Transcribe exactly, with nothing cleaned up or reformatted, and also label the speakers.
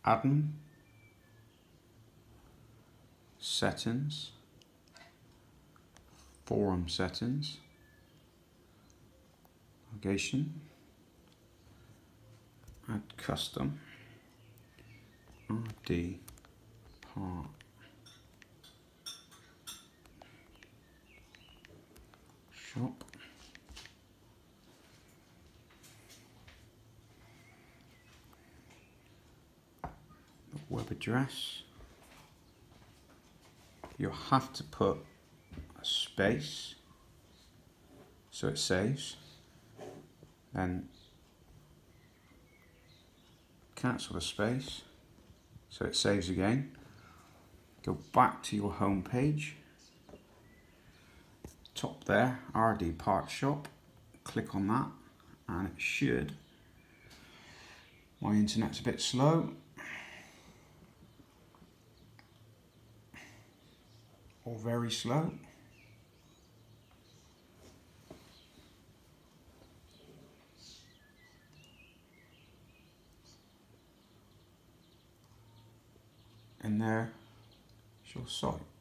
Speaker 1: admin, settings, forum settings, navigation, add custom, R D part shop, web address. You'll have to put a space so it saves, then cancel the space so it saves again. Go back to your home page, top there, R D Part Shop, click on that and it should, my internet's a bit slow, or very slow. And there is your site.